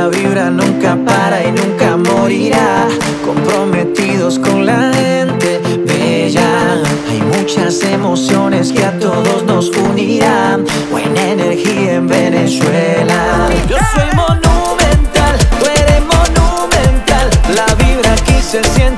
la vibra nunca para y nunca morirá. Comprometidos con la gente bella. Hay muchas emociones que a todos nos unirán. Buena energía en Venezuela. Yo soy monumental, tú eres monumental. La vibra aquí se siente